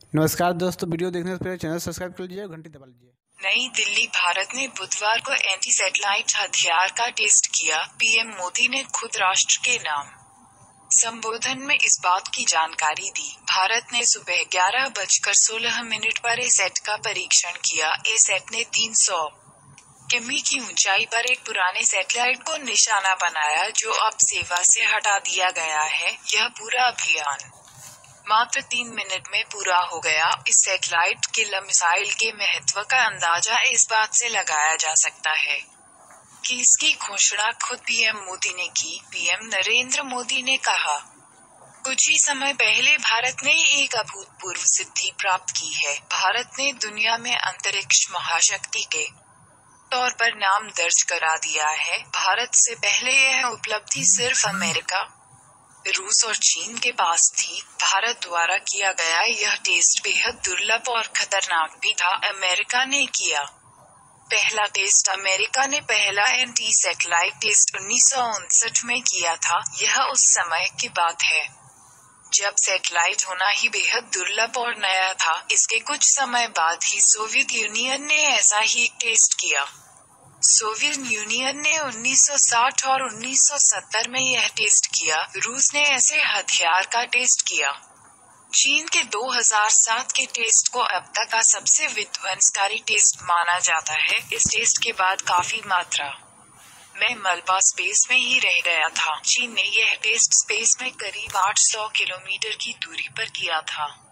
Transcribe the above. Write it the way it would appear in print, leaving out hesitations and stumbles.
नमस्कार दोस्तों, वीडियो देखने से पहले चैनल सब्सक्राइब कर लीजिए और घंटी दबा लीजिए। नई दिल्ली, भारत ने बुधवार को एंटी सैटेलाइट हथियार का टेस्ट किया। पीएम मोदी ने खुद राष्ट्र के नाम संबोधन में इस बात की जानकारी दी। भारत ने सुबह 11:16 पर ए सेट का परीक्षण किया। ए सेट ने 300 किमी की ऊंचाई पर एक पुराने सैटेलाइट को निशाना बनाया, जो अब सेवा से हटा दिया गया है। यह पूरा अभियान मात्र 3 मिनट में पूरा हो गया। इस सैटेलाइट किलर मिसाइल के महत्व का अंदाजा इस बात से लगाया जा सकता है कि इसकी घोषणा खुद पीएम मोदी ने की। पीएम नरेंद्र मोदी ने कहा, कुछ ही समय पहले भारत ने एक अभूतपूर्व सिद्धि प्राप्त की है। भारत ने दुनिया में अंतरिक्ष महाशक्ति के तौर पर नाम दर्ज करा दिया है। भारत से पहले यह उपलब्धि सिर्फ अमेरिका, रूस और चीन के पास थी। भारत द्वारा किया गया यह टेस्ट बेहद दुर्लभ और खतरनाक भी था। अमेरिका ने किया पहला टेस्ट। अमेरिका ने पहला एंटी सैटेलाइट टेस्ट 1959 में किया था। यह उस समय की बात है जब सैटेलाइट होना ही बेहद दुर्लभ और नया था। इसके कुछ समय बाद ही सोवियत यूनियन ने ऐसा ही एक टेस्ट किया। सोवियत यूनियन ने 1960 और 1970 में यह टेस्ट किया। रूस ने ऐसे हथियार का टेस्ट किया। चीन के 2007 के टेस्ट को अब तक का सबसे विध्वंसकारी टेस्ट माना जाता है। इस टेस्ट के बाद काफी मात्रा में मलबा स्पेस में ही रह गया था। चीन ने यह टेस्ट स्पेस में करीब 800 किलोमीटर की दूरी पर किया था।